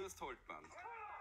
Fürst-Holtmann.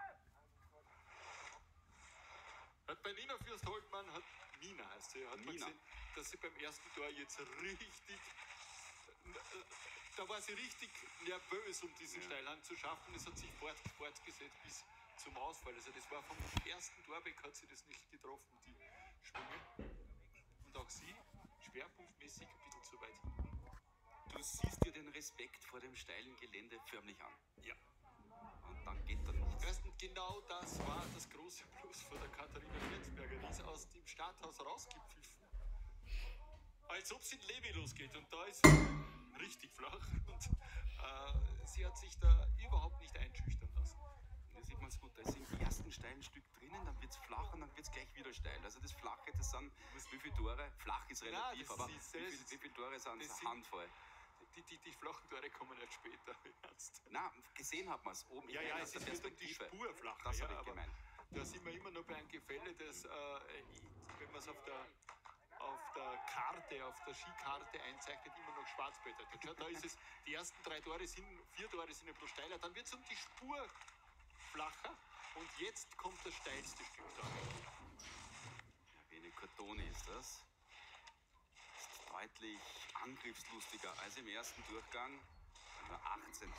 Hat bei Nina Fürst-Holtmann, Nina heißt sie, hat man gesehen, dass sie beim ersten Tor jetzt richtig, da war sie richtig nervös, um diesen Steilhang zu schaffen. Es hat sich fortgesetzt bis zum Ausfall. Also das war vom ersten Tor weg, hat sie das nicht getroffen, die Schwünge. Und auch sie, schwerpunktmäßig ein bisschen zu weit hin. Du siehst dir den Respekt vor dem steilen Gelände förmlich an. Ja. Und dann geht da nichts. Und genau das war das große Plus von der Katharina Liensberger. Die ist aus dem Starthaus rausgepfiffen, als ob es in Levi losgeht. Und da ist sie richtig flach. Und sie hat sich da überhaupt nicht einschüchtern lassen. Da sieht man es gut. Da ist im ersten steilen Stück drinnen, dann wird es flach und dann wird es gleich wieder steil. Also das Flache, das sind wie viele Tore? Flach ist relativ, aber wie viele Tore sind es? Handvoll. Die flachen Tore kommen erst später. Na, gesehen hat man es oben. Ja, es ist wieder die Spur flacher. Das habe ich gemeint. Da sind wir immer noch bei einem Gefälle, das, wenn man es auf der Karte, auf der Skikarte einzeichnet, immer noch schwarz bedeutet. Ja, da ist es, die ersten 4 Tore sind ein bisschen steiler, dann wird es um die Spur flacher und jetzt kommt das steilste Stück da. Irene Cordoni ist das. Deutlich angriffslustiger als im ersten Durchgang. Der 18.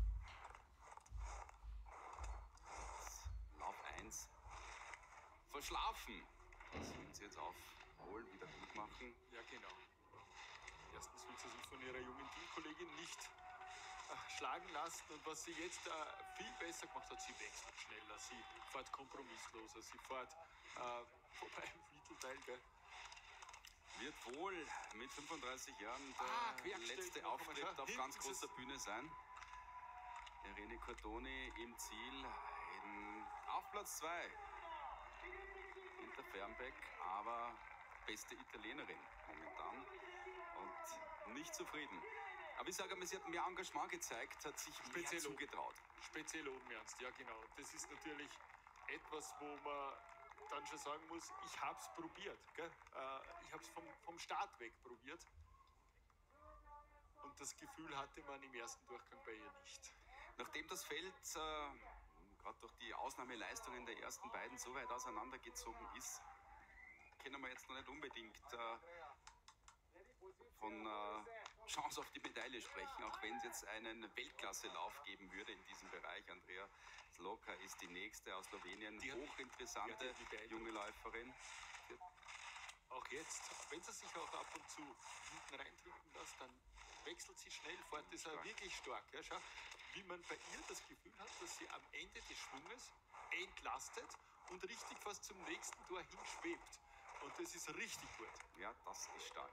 Lauf 1. Verschlafen. Das wollen sie jetzt aufholen, wieder gut machen. Ja, genau. Erstens will sie sich von ihrer jungen Teamkollegin nicht schlagen lassen. Und was sie jetzt viel besser gemacht hat, sie wechselt schneller, sie fährt kompromissloser, sie fährt vorbei im Mittelteil. Gell? Wird wohl mit 35 Jahren der letzte Auftritt auf ganz großer Bühne sein. Irene Cordoni im Ziel auf Platz 2. Hinter Fernbeck, aber beste Italienerin momentan und nicht zufrieden. Aber ich sage mal, sie hat mehr Engagement gezeigt, hat sich mehr zugetraut. Speziell oben ernst, ja genau. Das ist natürlich etwas, wo man dann schon sagen muss, ich habe es probiert. Gell? Ich habe es vom Start weg probiert. Und das Gefühl hatte man im ersten Durchgang bei ihr nicht. Nachdem das Feld gerade durch die Ausnahmeleistungen der ersten beiden so weit auseinandergezogen ist, können wir jetzt noch nicht unbedingt von Chance auf die Medaille sprechen, auch wenn es jetzt einen Weltklasse-Lauf geben würde in diesem Bereich. Andrea Slokar ist die nächste aus Slowenien, hochinteressante junge Läuferin. Auch jetzt, wenn sie sich auch ab und zu hinten reindrücken lässt, dann wechselt sie schnell fort. Das ist wirklich stark. Ja, schau, wie man bei ihr das Gefühl hat, dass sie am Ende des Schwunges entlastet und richtig fast zum nächsten Tor hinschwebt. Und das ist richtig gut. Ja, das ist stark.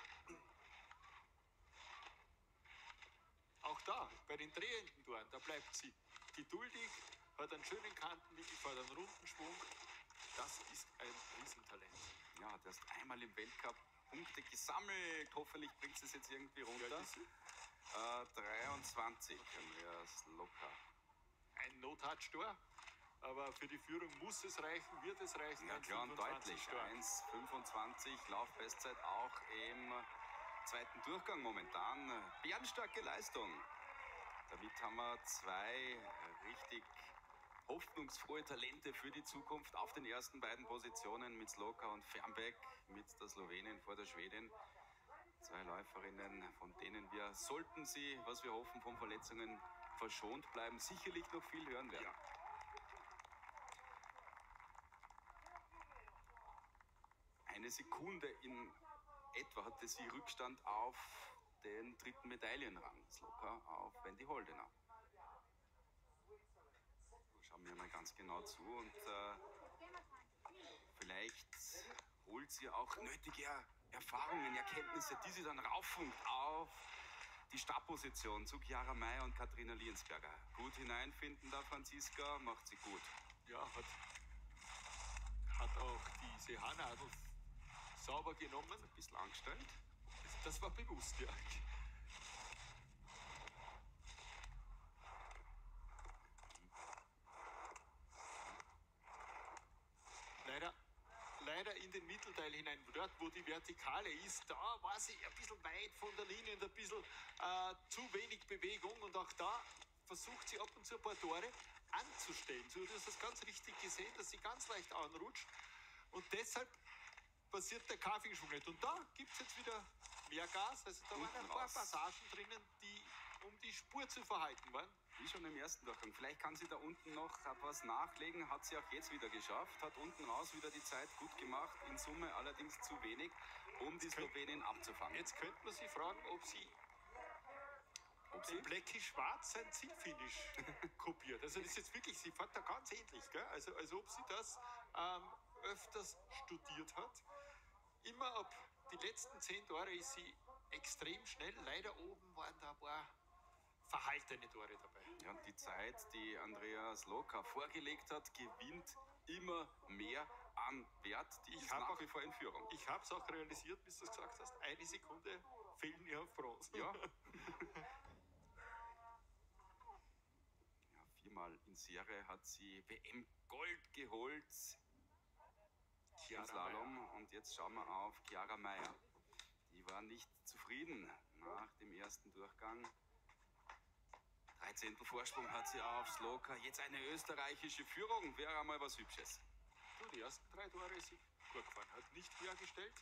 Auch da, bei den drehenden Toren, da bleibt sie geduldig, hat einen schönen Kantenwinkel, fährt einen runden Schwung. Das ist ein Riesentalent. Ja, hat erst einmal im Weltcup Punkte gesammelt. Hoffentlich bringt sie es jetzt irgendwie runter. 23, Andrea Slokar. Ein No-Touch-Tor, aber für die Führung muss es reichen, wird es reichen. Ja, klar und deutlich. 1,25 Laufbestzeit auch im zweiten Durchgang momentan. Bärenstarke Leistung. Damit haben wir 2 richtig hoffnungsfrohe Talente für die Zukunft auf den ersten beiden Positionen mit Slokar und Fernbeck, mit der Slowenin vor der Schwedin. 2 Läuferinnen, von denen wir, sollten sie, was wir hoffen, von Verletzungen verschont bleiben, sicherlich noch viel hören werden. Ja. Eine Sekunde in etwa hatte sie Rückstand auf den 3. Medaillenrang. Slokar auf Wendy Holdener. Schauen wir mal ganz genau zu und vielleicht holt sie auch nötige Erfahrungen, Erkenntnisse, die sie dann rauffunkt auf die Startposition zu Chiara May und Katharina Liensberger. Gut hineinfinden da Franziska, macht sie gut. Ja, hat auch diese Haarnadel sauber genommen. Ein bisschen angestellt. Das war bewusst, ja. Leider in den Mittelteil hinein, dort wo die Vertikale ist, da war sie ein bisschen weit von der Linie und ein bisschen zu wenig Bewegung und auch da versucht sie ab und zu ein paar Tore, anzustellen. Du hast das ganz richtig gesehen, dass sie ganz leicht anrutscht. Und deshalb passiert der K-Fingerschwung nicht. Und da gibt es jetzt wieder mehr Gas. Also da waren ein paar Passagen drinnen, die um die Spur zu verhalten waren. Wie schon im ersten Durchgang. Vielleicht kann sie da unten noch etwas nachlegen. Hat sie auch jetzt wieder geschafft. Hat unten raus wieder die Zeit gut gemacht. In Summe allerdings zu wenig, um die Slowenin abzufangen. Jetzt könnte man sich fragen, ob sie Blackie Schwarz sein Zielfinish kopiert. Also das ist jetzt wirklich, sie fährt da ganz ähnlich, gell? Also als ob sie das öfters studiert hat. Immer ab die letzten 10 Tore ist sie extrem schnell. Leider oben waren da ein paar verhaltene Tore dabei. Ja, und die Zeit, die Andrea Slowka vorgelegt hat, gewinnt immer mehr an Wert. Die ist nach wie vor in Führung. Ich habe es auch realisiert, bis du es gesagt hast. 1 Sekunde fehlen ihr auf Bronze. Ja. Viermal in Serie hat sie WM-Gold geholt im Slalom. Und jetzt schauen wir auf Chiara Meyer. Die war nicht zufrieden nach dem ersten Durchgang. 13. Vorsprung hat sie auf Slowka. Jetzt eine österreichische Führung. Wäre einmal was Hübsches. Du, die ersten 3 Tore ist sie gut gefahren. Hat nicht höher gestellt.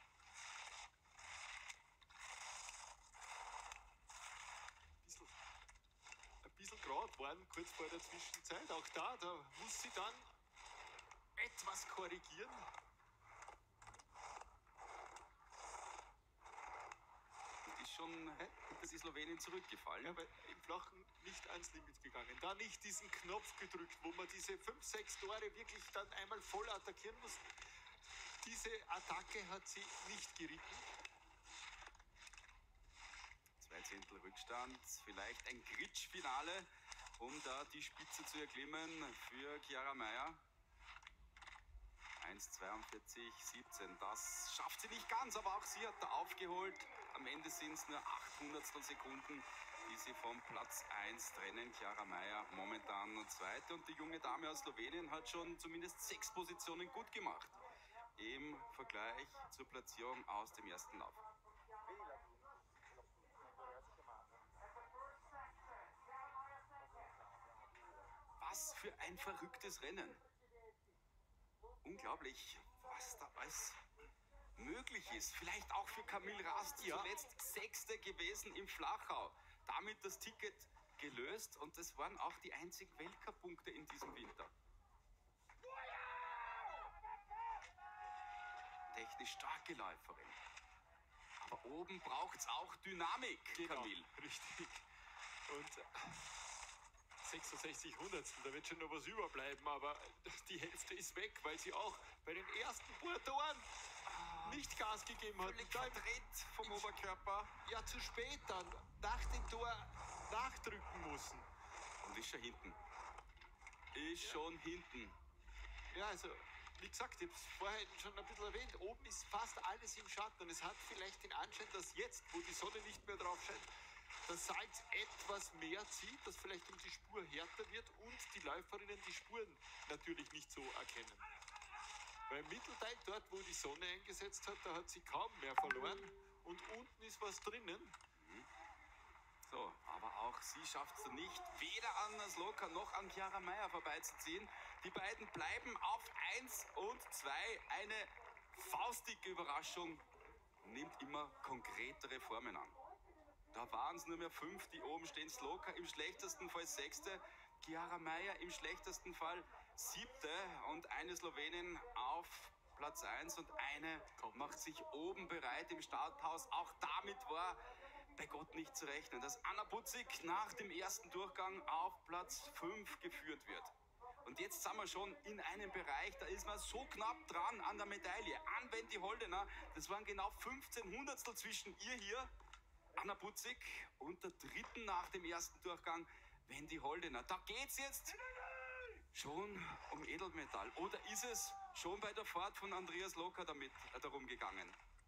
Ein bisschen gerade waren kurz vor der Zwischenzeit. Auch da muss sie dann etwas korrigieren. Schon hinter die Slowenin zurückgefallen. Ja, weil im Flachen nicht ans Limit gegangen. Da nicht diesen Knopf gedrückt, wo man diese 5, 6 Tore wirklich dann einmal voll attackieren muss. Diese Attacke hat sie nicht geritten. 2 Zehntel Rückstand, vielleicht ein Gritsch-Finale, um da die Spitze zu erklimmen für Chiara Meyer. 1,42,17. Das schafft sie nicht ganz, aber auch sie hat da aufgeholt. Am Ende sind es nur 800 Sekunden, die sie vom Platz 1 trennen. Chiara Meyer momentan Zweite und die junge Dame aus Slowenien hat schon zumindest 6 Positionen gut gemacht im Vergleich zur Platzierung aus dem ersten Lauf. Was für ein verrücktes Rennen. Unglaublich, was da alles möglich ist. Vielleicht auch für Camille Rast, zuletzt 6. gewesen im Flachau. Damit das Ticket gelöst und das waren auch die einzigen Weltcup-Punkte in diesem Winter. Technisch starke Läuferin. Aber oben braucht es auch Dynamik, genau, Camille. Richtig. Und 66 Hundertstel, da wird schon noch was überbleiben, aber die Hälfte ist weg, weil sie auch bei den ersten paar Toren nicht Gas gegeben hat. Völlig verdreht vom Oberkörper. Ja, zu spät dann, nach dem Tor nachdrücken müssen. Und ist schon hinten. Ist schon hinten. Ja, also, wie gesagt, ich habe es vorhin schon ein bisschen erwähnt, oben ist fast alles im Schatten und es hat vielleicht den Anschein, dass jetzt, wo die Sonne nicht mehr drauf scheint, das Salz etwas mehr zieht, dass vielleicht um die Spur härter wird und die Läuferinnen die Spuren natürlich nicht so erkennen. Weil im Mittelteil, dort wo die Sonne eingesetzt hat, da hat sie kaum mehr verloren und unten ist was drinnen. So, aber auch sie schafft es nicht, weder an Slowka noch an Chiara Meyer vorbeizuziehen. Die beiden bleiben auf 1 und 2. Eine faustdicke Überraschung nimmt immer konkretere Formen an. Da waren es nur mehr 5, die oben stehen. Slowka im schlechtesten Fall 6. Chiara Meyer im schlechtesten Fall 7. Und eine Slowenin auf Platz 1 und eine macht sich oben bereit im Starthaus. Auch damit war bei Gott nicht zu rechnen, dass Anna Butzig nach dem ersten Durchgang auf Platz 5 geführt wird. Und jetzt sind wir schon in einem Bereich, da ist man so knapp dran an der Medaille. An Wendy Holdener, das waren genau 15 Hundertstel zwischen ihr hier, Anna Butzig, und der dritten nach dem ersten Durchgang, Wendy Holdener. Da geht's jetzt schon um Edelmetall. Oder ist es schon bei der Fahrt von Andrea Slowka darum gegangen?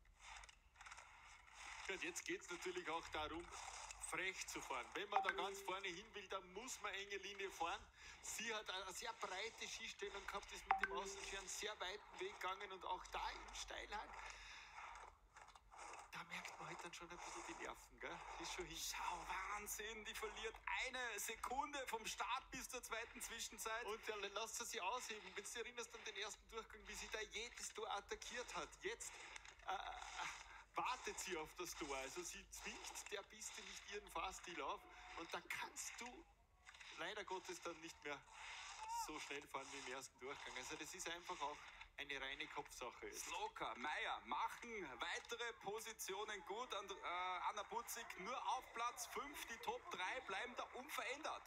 Und jetzt geht es natürlich auch darum, frech zu fahren. Wenn man da ganz vorne hin will, dann muss man enge Linie fahren. Sie hat eine sehr breite Skistellung gehabt, ist mit dem Außenski einen sehr weiten Weg gegangen und auch da im Steilhang. Da merkt man halt, dann schon ein bisschen die Nerven, gell? Ist schon hin. Schau, Wahnsinn, die verliert eine Sekunde vom Start bis zur zweiten Zwischenzeit. Und ja, lasst sie ausheben. Wenn du dich erinnerst an den ersten Durchgang, wie sie da jedes Tor attackiert hat. Jetzt wartet sie auf das Tor. Also sie zwingt der Piste nicht ihren Fahrstil auf. Und da kannst du leider Gottes dann nicht mehr so schnell fahren wie im ersten Durchgang. Also das ist einfach auch eine reine Kopfsache ist. Slowka, Meyer machen weitere Positionen gut. Anna Putzig nur auf Platz 5. Die Top 3 bleiben da unverändert.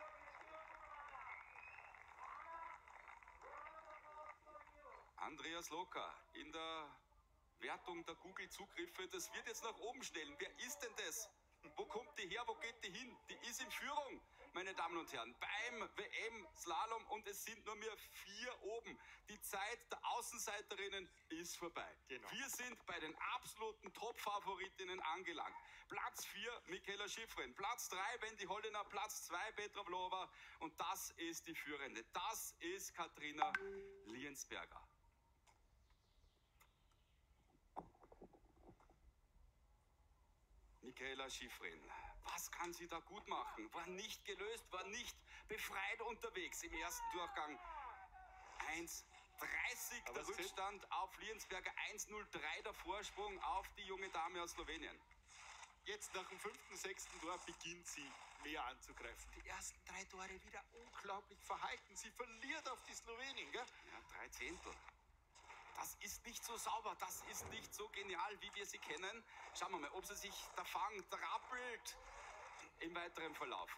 Andrea Slowka in der Wertung der Google-Zugriffe. Das wird jetzt nach oben schnellen. Wer ist denn das? Wo kommt die her? Wo geht die hin? Die ist in Führung, meine Damen und Herren, beim WM-Slalom und es sind nur mehr 4 oben. Die Zeit der Außenseiterinnen ist vorbei. Genau. Wir sind bei den absoluten Top-Favoritinnen angelangt. Platz 4, Michaela Schifrin. Platz 3, Wendy Holdener. Platz 2, Petra Vlhova. Und das ist die Führende. Das ist Katrina Liensberger. Michaela Schifrin, was kann sie da gut machen? War nicht gelöst, war nicht befreit unterwegs im ersten Durchgang. 1:30 der Rückstand auf Liensberger, 1:03 der Vorsprung auf die junge Dame aus Slowenien. Jetzt nach dem 5., 6. Tor beginnt sie mehr anzugreifen. Die ersten 3 Tore wieder unglaublich verhalten. Sie verliert auf die Slowenin, gell? Ja, 3 Zehntel. Das ist nicht so sauber, das ist nicht so genial, wie wir sie kennen. Schauen wir mal, ob sie sich da fangt, rappelt im weiteren Verlauf.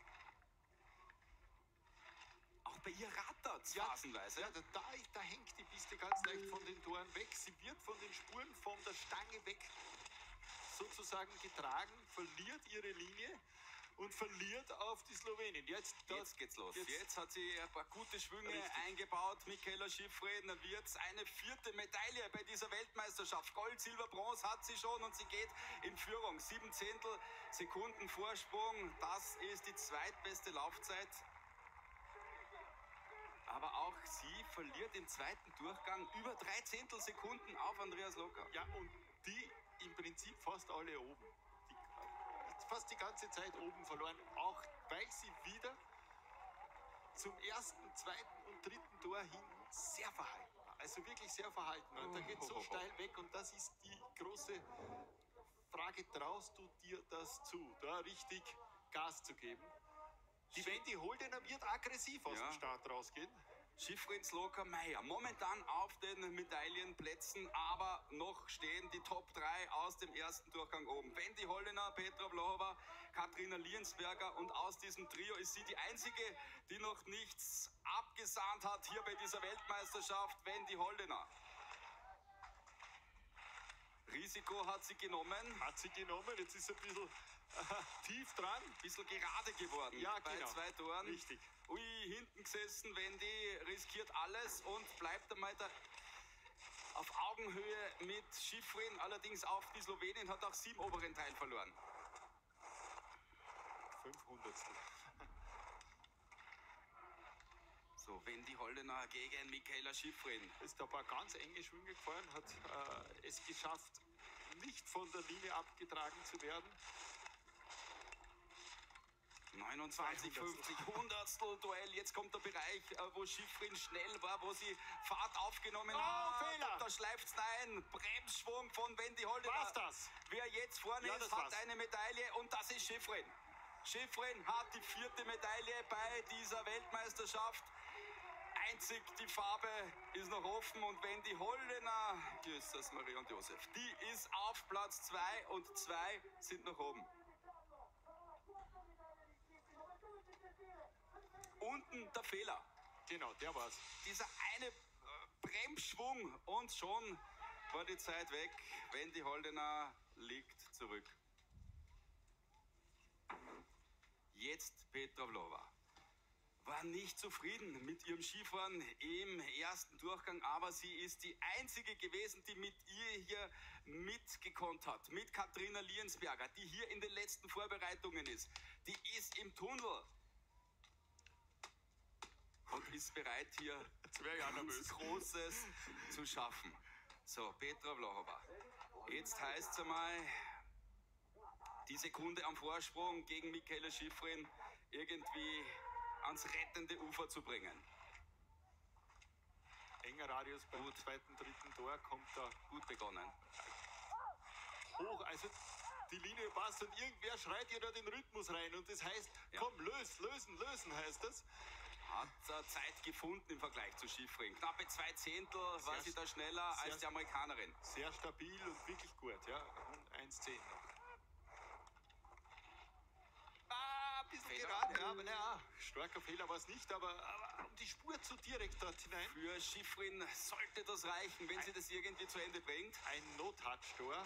Auch bei ihr rattert es phasenweise. Ja, da hängt die Piste ganz leicht von den Toren weg. Sie wird von den Spuren von der Stange weg sozusagen getragen, verliert ihre Linie und verliert auf die Slowenin. Jetzt geht's los. Jetzt hat sie ein paar gute Schwünge eingebaut. Michaela Schifrin wird eine 4. Medaille bei dieser Weltmeisterschaft. Gold, Silber, Bronze hat sie schon und sie geht in Führung. 7 Zehntel Sekunden Vorsprung. Das ist die zweitbeste Laufzeit. Aber auch sie verliert im zweiten Durchgang über 3 Zehntel Sekunden auf Andrea Slowka. Ja, und die im Prinzip fast alle oben. Fast die ganze Zeit oben verloren, auch weil sie wieder zum ersten, zweiten und dritten Tor hin sehr verhalten war. Also wirklich sehr verhalten war. Und da geht es so steil weg und das ist die große Frage, traust du dir das zu, da richtig Gas zu geben? Die Wendy Holdener wird aggressiv aus dem Start rausgehen. Schifrin, Slowka, Meyer momentan auf den Medaillenplätzen, aber noch stehen die Top 3 aus dem ersten Durchgang oben. Wendy Holdener, Petra Vlhova, Katrina Liensberger und aus diesem Trio ist sie die einzige, die noch nichts abgesahnt hat hier bei dieser Weltmeisterschaft, Wendy Holdener. Risiko hat sie genommen. Jetzt ist sie ein bisschen tief dran. Ein bisschen gerade geworden bei 2 Toren. Richtig. Ui, hinten gesessen, Wendy riskiert alles und bleibt einmal da auf Augenhöhe mit Schifrin. Allerdings auf die Slowenin hat auch sie im oberen Teil verloren. 500. So, Wendy Holdener gegen Michaela Schifrin. Ist ein paar ganz enge Schwünge gefahren, hat es geschafft, nicht von der Linie abgetragen zu werden. 29,50 Hundertstel Duell. Jetzt kommt der Bereich, wo Schifrin schnell war, wo sie Fahrt aufgenommen hat. Fehler! Da schleift's nein. Bremsschwung von Wendy Holdener. War's das? Wer jetzt vorne ist, hat eine Medaille und das ist Schifrin. Schifrin hat die 4. Medaille bei dieser Weltmeisterschaft. Einzig die Farbe ist noch offen und Wendy Holdener, Jesus, Maria und Josef, die ist auf Platz 2 und 2 sind noch oben. Unten der Fehler. Genau, der war's. Dieser eine Bremsschwung und schon war die Zeit weg. Wendy Holdener liegt zurück. Jetzt Petra Vlhova. War nicht zufrieden mit ihrem Skifahren im ersten Durchgang, aber sie ist die einzige gewesen, die mit ihr hier mitgekonnt hat. Mit Katrina Liensberger, die hier in den letzten Vorbereitungen ist. Die ist im Tunnel. Und ist bereit, hier ganz Großes zu schaffen. So, Petra Vlhova. Jetzt heißt es einmal, die Sekunde am Vorsprung gegen Michaela Shiffrin irgendwie ans rettende Ufer zu bringen. Enger Radius beim zweiten, dritten Tor kommt da Gut begonnen. Hoch, also die Linie passt und irgendwer schreit ihr da den Rhythmus rein und das heißt, ja. Komm, lösen heißt das. Hat Zeit gefunden im Vergleich zu Shiffrin. Knappe 2 Zehntel war sie da schneller als die Amerikanerin. Sehr stabil und wirklich gut, ja. Und 1,10 noch. Ein bisschen Fehler. gerade, ja, aber naja, starker Fehler war es nicht, aber um die Spur zu direkt dort hinein. Für Shiffrin sollte das reichen, wenn sie das irgendwie zu Ende bringt. Ein No-Touch-Tor.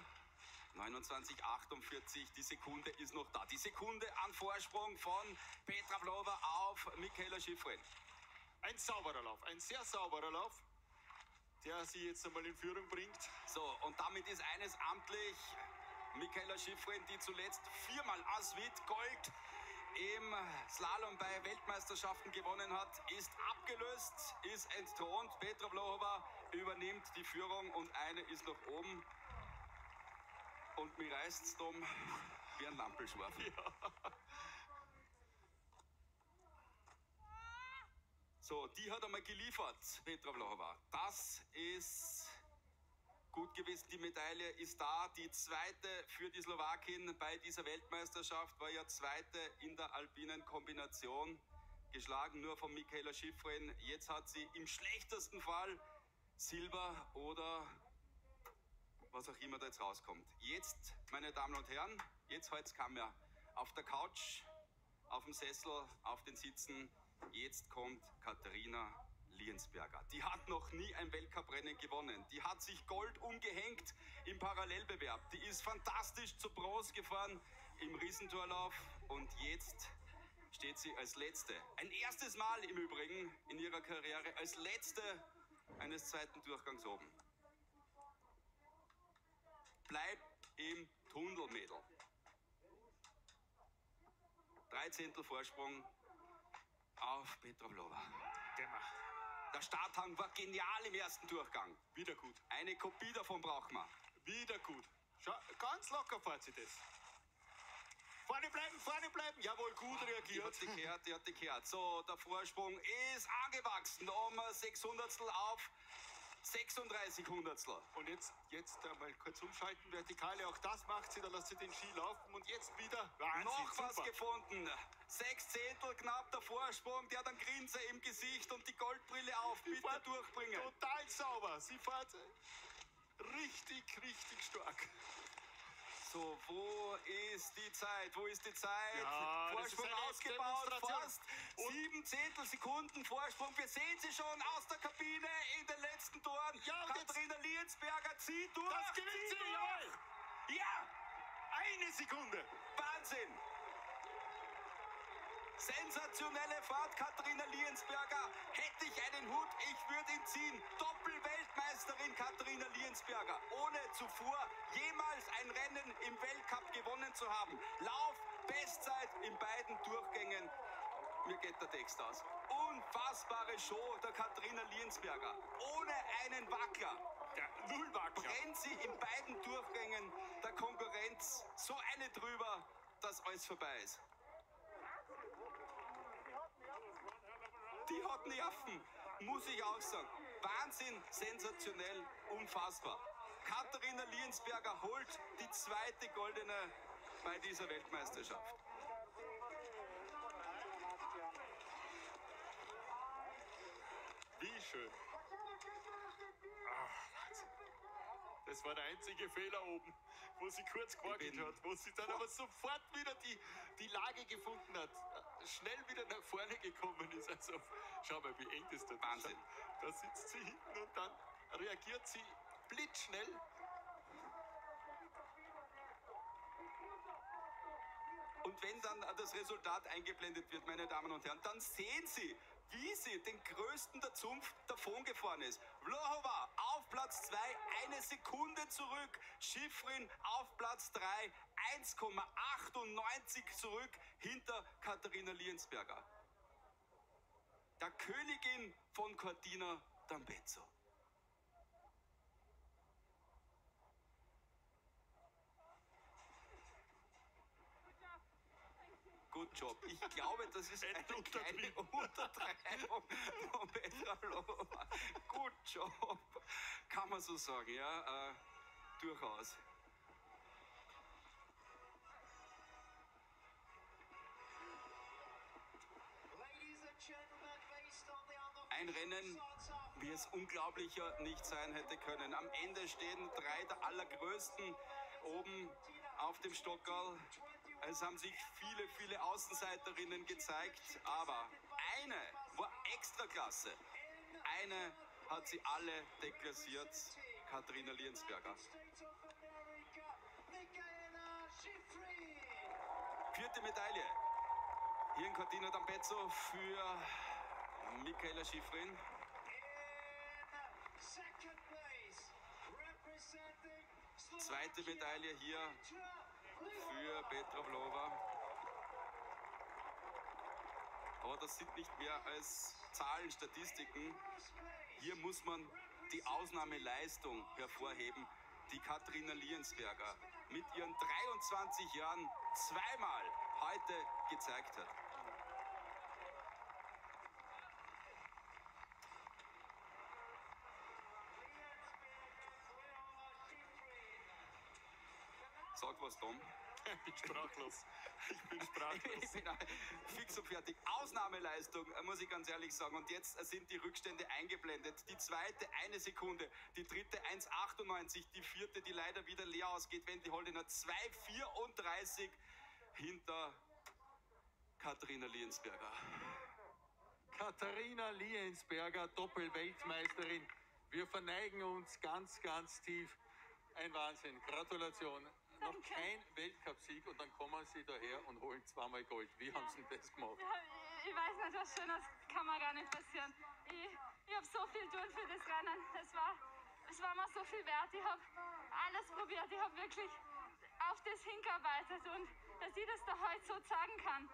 29,48, die Sekunde ist noch da. Die Sekunde an Vorsprung von Petra Vlhova auf Michaela Shiffrin. Ein sauberer Lauf, ein sehr sauberer Lauf, der sie jetzt einmal in Führung bringt. So, und damit ist eines amtlich. Michaela Shiffrin, die zuletzt 4-mal Aswid Gold im Slalom bei Weltmeisterschaften gewonnen hat, ist abgelöst, ist entthront. Petra Vlhova übernimmt die Führung und eine ist noch oben. Und mir reißt's dumm wie ein Lampelschwarf. Ja. So, die hat einmal geliefert, Petra Vlhova. Das ist gut gewesen. Die Medaille ist da. Die zweite für die Slowakin bei dieser Weltmeisterschaft war ja zweite in der alpinen Kombination. Geschlagen nur von Michaela Shiffrin. Jetzt hat sie im schlechtesten Fall Silber oder was auch immer da jetzt rauskommt. Jetzt, meine Damen und Herren, jetzt halt's Kamera auf der Couch, auf dem Sessel, auf den Sitzen. Jetzt kommt Katharina Liensberger. Die hat noch nie ein Weltcuprennen gewonnen. Die hat sich Gold umgehängt im Parallelbewerb. Die ist fantastisch zu Pros gefahren im Riesentorlauf und jetzt steht sie als Letzte. Ein erstes Mal im Übrigen in ihrer Karriere als Letzte eines zweiten Durchgangs oben. Bleib im Tunnel, Mädel. 3 Zehntel Vorsprung auf Petra Vlhova. Der Starthang war genial im ersten Durchgang. Wieder gut. Eine Kopie davon braucht man. Wieder gut. Schau, ganz locker fährt sie das. Vorne bleiben. Jawohl, gut reagiert. Die hat gekehrt. So, der Vorsprung ist angewachsen um 600 auf 36 Hundertstel. Und jetzt einmal kurz umschalten, Vertikale, auch das macht sie, dann lässt sie den Ski laufen und jetzt wieder Wahnsinn, noch was super. Gefunden. 6 Zehntel knapp der Vorsprung, der hat einen Grinse im Gesicht und die Goldbrille auf. Die Bitte durchbringen. Total sauber. Sie fährt richtig stark. So, wo ist die Zeit? Ja, Vorsprung ausgebaut, fast 7 Zehntelsekunden Vorsprung. Wir sehen sie schon aus der Kabine in den letzten Toren. Ja, Katharina Liensberger zieht durch. Das gewinnt sie, jawohl. Ja, Eine Sekunde. Wahnsinn. Sensationelle Fahrt, Katharina Liensberger. Hätte ich einen Hut, ich würde ihn ziehen. Doppelweltmeisterin Katharina Liensberger. Ohne zuvor jemals ein Rennen im Weltcup gewonnen zu haben. Lauf, Bestzeit in beiden Durchgängen. Mir geht der Text aus. Unfassbare Show der Katharina Liensberger. Ohne einen Wackler. Der Nullwackler. Brennt sie in beiden Durchgängen der Konkurrenz so eine drüber, dass alles vorbei ist. Die hat Nerven, muss ich auch sagen. Wahnsinn, sensationell, unfassbar. Katharina Liensberger holt die zweite goldene bei dieser Weltmeisterschaft. Wie schön. Wahnsinn. Das war der einzige Fehler oben, wo sie kurz gewackelt hat, wo sie dann aber sofort wieder die Lage gefunden hat, schnell wieder nach vorne gekommen ist. Also, schau mal, wie eng das da ist. Wahnsinn. Da sitzt sie hinten und dann reagiert sie blitzschnell. Und wenn dann das Resultat eingeblendet wird, meine Damen und Herren, dann sehen Sie, wie sie den größten der Zunft davongefahren ist. Vlhova auf Platz 2, 1 Sekunde zurück. Shiffrin auf Platz 3, 1,98 zurück hinter Katharina Liensberger. Der Königin von Cortina d'Ampezzo. Job. Ich glaube, das ist eine kleine Untertreibung von Petra Vlhova. Good Job, kann man so sagen, ja, durchaus. Ein Rennen, wie es unglaublicher nicht sein hätte können. Am Ende stehen 3 der allergrößten oben auf dem Stockerl. Es haben sich viele, viele Außenseiterinnen gezeigt, aber eine war Extraklasse. Eine hat sie alle deklassiert, Katharina Liensberger. 4. Medaille. Hier in Cortina d'Ampezzo für Mikaela Shiffrin. 2. Medaille hier für Petra Vlhova. Aber das sind nicht mehr als Zahlen, Statistiken. Hier muss man die Ausnahmeleistung hervorheben, die Katharina Liensberger mit ihren 23 Jahren zweimal heute gezeigt hat. Sag was, Tom. Ich bin sprachlos. Ich bin sprachlos. Ich bin fix und fertig. Ausnahmeleistung, muss ich ganz ehrlich sagen. Und jetzt sind die Rückstände eingeblendet. Die zweite 1 Sekunde, die dritte 1,98, die vierte, die leider wieder leer ausgeht. Wendy Holdiner 2,34 hinter Katharina Liensberger. Katharina Liensberger, Doppelweltmeisterin. Wir verneigen uns ganz, ganz tief. Ein Wahnsinn. Gratulation. Noch kein Weltcupsieg und dann kommen sie daher und holen zweimal Gold. Wie haben sie das gemacht? Ja, ich weiß nicht, was Schönes kann mir gar nicht passieren. Ich habe so viel tun für das Rennen. Es war mir so viel wert. Ich habe alles probiert. Ich habe wirklich auf das hingearbeitet und dass ich das da heute so sagen kann.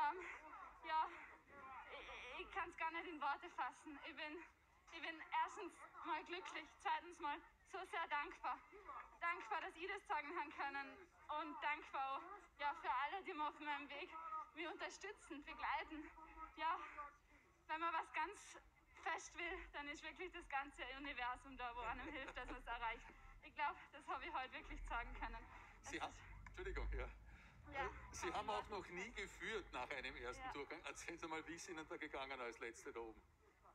Ja, ich kann es gar nicht in Worte fassen. Ich bin erstens mal glücklich, zweitens mal so sehr dankbar. Dankbar, dass ich das sagen haben können und dankbar auch, ja, für alle, die mir auf meinem Weg mich unterstützen, begleiten. Ja, wenn man was ganz fest will, dann ist wirklich das ganze Universum da, wo einem hilft, dass man es erreicht. Ich glaube, das habe ich heute wirklich sagen können. Entschuldigung, ja. Ja, Sie haben auch noch nie geführt nach einem ersten Durchgang. Erzählen Sie mal, wie ist Ihnen da gegangen als Letzte da oben?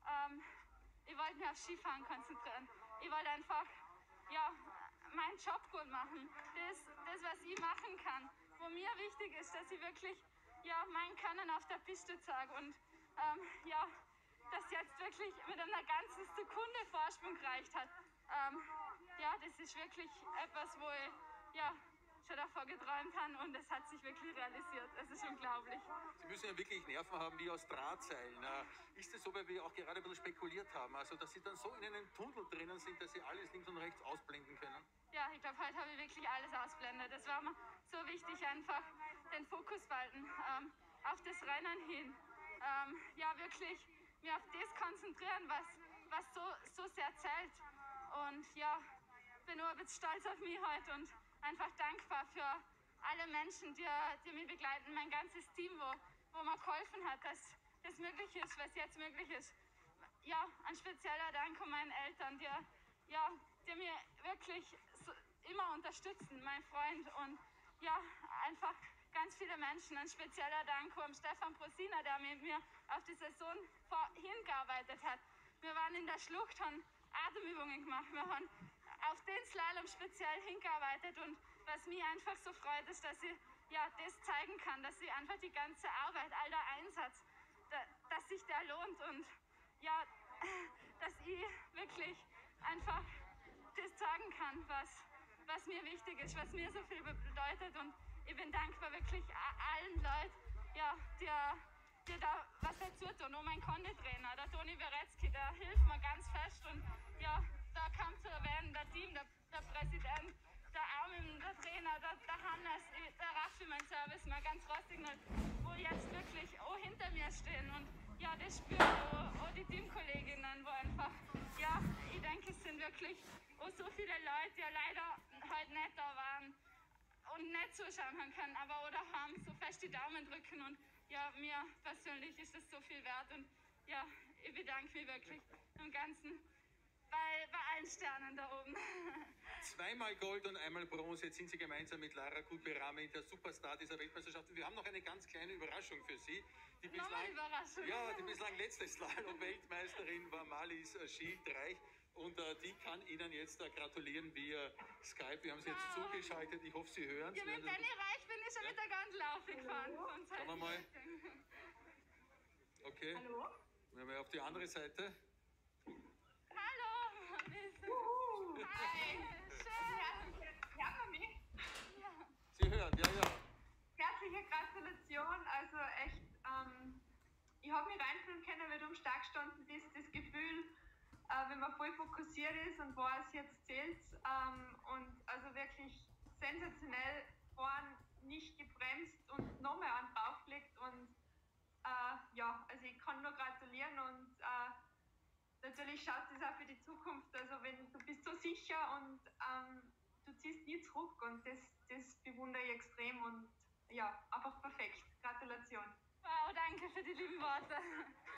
Ich wollte mich auf Skifahren konzentrieren. Ich wollte einfach, ja, meinen Job gut machen. Das, was ich machen kann. Wo mir wichtig ist, dass ich wirklich, ja, mein Können auf der Piste zeige. Und, ja, dass jetzt wirklich mit einer ganzen Sekunde Vorsprung gereicht hat. Ja, das ist wirklich etwas, wo ich, ja, schon davor geträumt habe und es hat sich wirklich realisiert. Es ist unglaublich. Sie müssen ja wirklich Nerven haben wie aus Drahtseilen. Ist es so, weil wir auch gerade ein bisschen spekuliert haben, also dass Sie dann so in einem Tunnel drinnen sind, dass Sie alles links und rechts ausblenden können? Ja, ich glaube, heute habe ich wirklich alles ausblendet. Es war mir so wichtig, einfach den Fokus behalten, auf das Rennen hin. Ja, wirklich mich auf das konzentrieren, was so sehr zählt. Und ja, bin nur ein bisschen stolz auf mich heute und einfach dankbar für alle Menschen, die mich begleiten, mein ganzes Team, wo mir geholfen hat, dass das möglich ist, was jetzt möglich ist. Ja, ein spezieller Dank an meinen Eltern, die mir wirklich so immer unterstützen, mein Freund und ja, einfach ganz viele Menschen. Ein spezieller Dank an Stefan Prosina, der mit mir auf die Saison hingearbeitet hat. Wir waren in der Schlucht, haben Atemübungen gemacht, wir haben auf den Slalom speziell hingearbeitet und was mich einfach so freut, ist, dass ich ja, das zeigen kann, dass ich einfach die ganze Arbeit, all der Einsatz, dass sich der lohnt und ja, dass ich wirklich einfach das sagen kann, was mir wichtig ist, was mir so viel bedeutet und ich bin dankbar wirklich allen Leuten, ja, die da was dazu tun. Und mein Konditrainer, der Toni Beretzky, der hilft mir ganz fest und ja, da kam zu erwähnen, der Team, der Präsident, der Armin, der Trainer, der Hannes, der Raffi, mein Service, mal ganz rostig noch, wo jetzt wirklich auch hinter mir stehen und ja, das spüren auch die Teamkolleginnen, wo einfach, ja, ich denke, es sind wirklich auch so viele Leute, die leider heute nicht da waren und nicht zuschauen haben können, aber oder haben so fest die Daumen drücken und ja, mir persönlich ist das so viel wert und ja, ich bedanke mich wirklich im Ganzen bei allen Sternen da oben. Zweimal Gold und einmal Bronze. Jetzt sind Sie gemeinsam mit Lara Kutberami der Superstar dieser Weltmeisterschaft. Und wir haben noch eine ganz kleine Überraschung für Sie. Nochmal Überraschung. Ja, die bislang letzte Slalom-Weltmeisterin war Marlies Schildreich. Und die kann Ihnen jetzt gratulieren via Skype. Wir haben Sie jetzt zugeschaltet. Ich hoffe, Sie hören es. Ja, mit Benny Reich bin ich schon mit der Gondel aufgefahren. Schauen wir mal. Okay. Hallo? Wenn wir auf die andere Seite. Hallo! Hi! Schön! Hört man mich? Ja. Sie hört, ja. Herzliche Gratulation. Also echt, ich habe mich reinfühlen können, wie du am stark gestanden bist. Das Gefühl, wenn man voll fokussiert ist und weiß, jetzt zählt und also wirklich sensationell vorn nicht gebremst und nochmal einen draufgelegt und ja, also ich kann nur gratulieren und natürlich schaut das auch für die Zukunft, also wenn du bist so sicher und du ziehst nie zurück und das bewundere ich extrem und ja, einfach perfekt. Gratulation. Wow, danke für die lieben Worte.